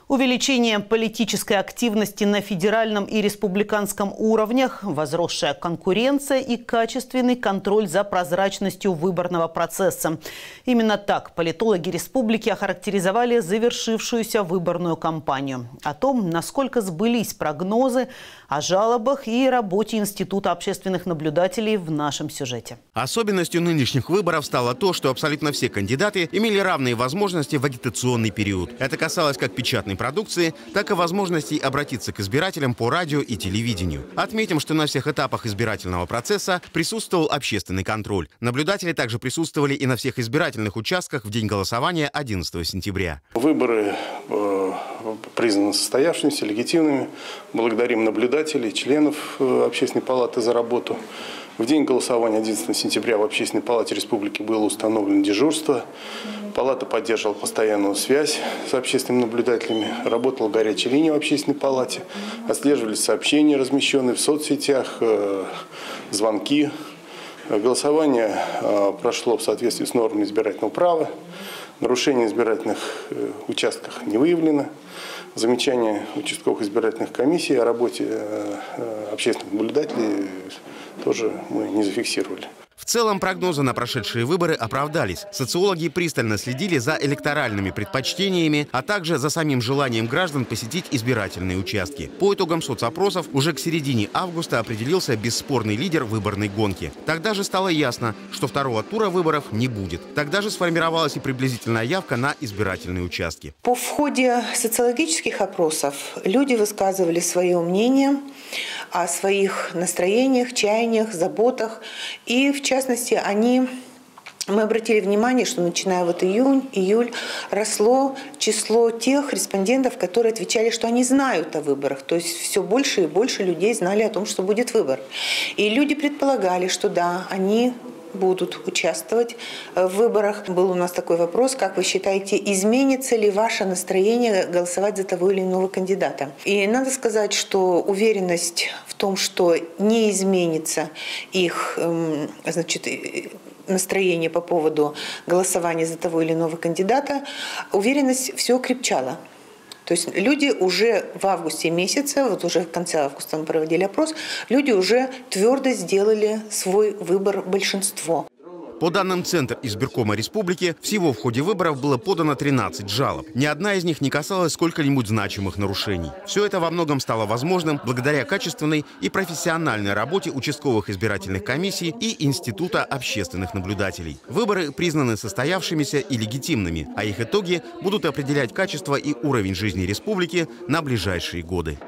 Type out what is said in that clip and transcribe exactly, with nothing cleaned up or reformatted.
Увеличение политической активности на федеральном и республиканском уровнях, возросшая конкуренция и качественный контроль за прозрачностью выборного процесса. Именно так политологи республики охарактеризовали завершившуюся выборную кампанию. О том, насколько сбылись прогнозы, о жалобах и работе Института общественных наблюдателей в нашем сюжете. Особенностью нынешних выборов стало то, что абсолютно все кандидаты имели равные возможности в агитационный период. Это касалось как печатной продукции, так и возможностей обратиться к избирателям по радио и телевидению. Отметим, что на всех этапах избирательного процесса присутствовал общественный контроль. Наблюдатели также присутствовали и на всех избирательных участках в день голосования одиннадцатого сентября. Выборы э, признаны состоявшимися, легитимными. Благодарим наблюдателей, членов э, Общественной палаты за работу. В день голосования одиннадцатого сентября в Общественной палате республики было установлено дежурство. Палата поддерживала постоянную связь с общественными наблюдателями. Работала горячая линия в Общественной палате. Отслеживались сообщения, размещенные в соцсетях, звонки. Голосование прошло в соответствии с нормами избирательного права. Нарушений в избирательных участках не выявлено. Замечания участковых избирательных комиссий о работе общественных наблюдателей тоже мы не зафиксировали. В целом прогнозы на прошедшие выборы оправдались. Социологи пристально следили за электоральными предпочтениями, а также за самим желанием граждан посетить избирательные участки. По итогам соцопросов уже к середине августа определился бесспорный лидер выборной гонки. Тогда же стало ясно, что второго тура выборов не будет. Тогда же сформировалась и приблизительная явка на избирательные участки. По в ходе социологических опросов люди высказывали свое мнение о своих настроениях, чаяниях, заботах. И в частности, они, мы обратили внимание, что начиная вот июнь, июль росло число тех респондентов, которые отвечали, что они знают о выборах. То есть все больше и больше людей знали о том, что будет выбор. И люди предполагали, что да, они будут участвовать в выборах. Был у нас такой вопрос: как вы считаете, изменится ли ваше настроение голосовать за того или иного кандидата? И надо сказать, что уверенность в том, что не изменится их, значит, настроение по поводу голосования за того или иного кандидата, уверенность все крепчала. То есть люди уже в августе месяце, вот уже в конце августа мы проводили опрос, люди уже твердо сделали свой выбор большинство. По данным Центра избиркома республики, всего в ходе выборов было подано тринадцать жалоб. Ни одна из них не касалась сколько-нибудь значимых нарушений. Все это во многом стало возможным благодаря качественной и профессиональной работе участковых избирательных комиссий и Института общественных наблюдателей. Выборы признаны состоявшимися и легитимными, а их итоги будут определять качество и уровень жизни республики на ближайшие годы.